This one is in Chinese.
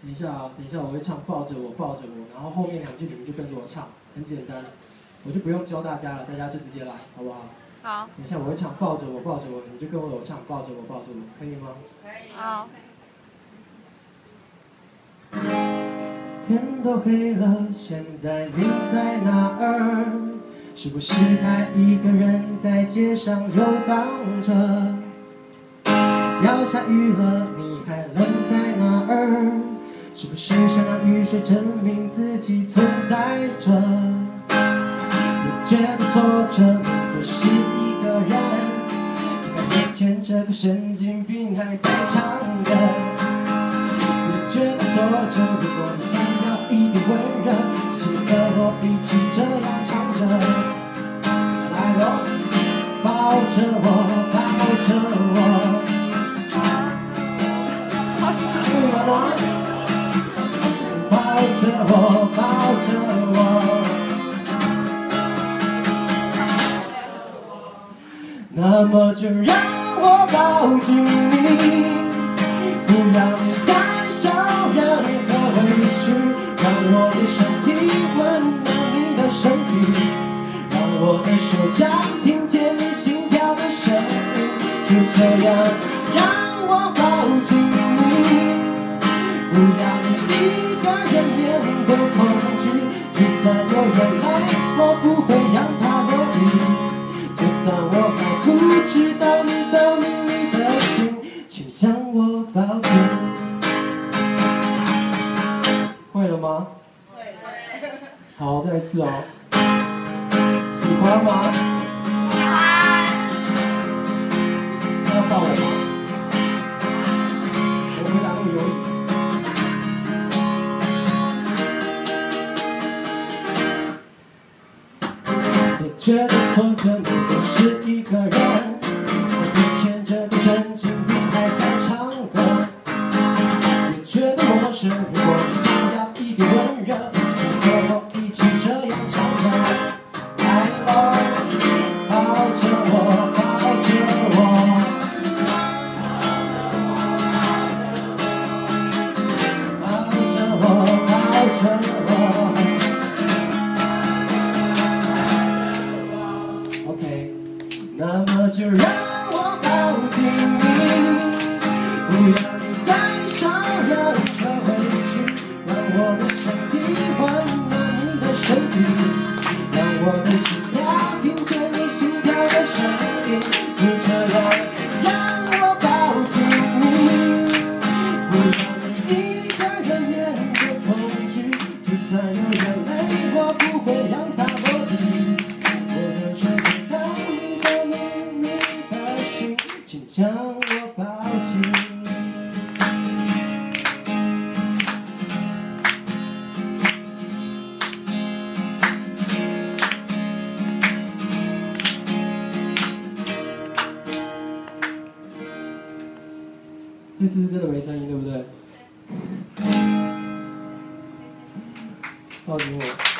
等一下啊，等一下我会唱抱着我抱着我，然后后面2句你们就跟着我唱，很简单，我就不用教大家了，大家就直接来，好不好？ 好。 等一下我会唱抱着我抱着我，你们就跟我唱抱着我抱着我，可以吗？ 可以。好。 天都黑了，现在你在哪儿？是不是还一个人在街上游荡着？要下雨了，你还愣在哪儿？是不是想让雨水证明自己存在着？你觉得挫折，你不是一个人，看眼前这个神经病还在唱歌。你觉得挫折，如果你想要一点温热，就请和我一起这样唱着。来喽，抱着我，抱着我。抱着我，抱着我。那么就让我抱紧你，不要你再受任何委屈，让我的身体温暖你的身体，让我的手掌听见你心跳的声音，就这样让我抱紧你，不要你一个人面对恐惧，就算有眼泪，我不会让它落地。就算我还不知道你的秘密的心，请将我抱紧。会了吗？会。好，再一次哦。喜欢吗？ 喜欢。 要抱我吗？我回答那么有理。你觉得挫折，你不是一个人，眼前这个神经病还在唱歌。你觉得陌生，如果你想要一点温热，请和我一起这样唱着。来喽，抱着我，抱着我。抱着我，抱着我。那么就让我抱紧你，不要你再受任何委屈，让我的身体温暖你的身体，让我的心跳听见你心跳的声音，就这样让我抱紧你，不要你一个人面对恐惧，就算有眼泪，我不会让它落地。我的手请将我抱紧。这次是真的没声音，对不对？抱紧我。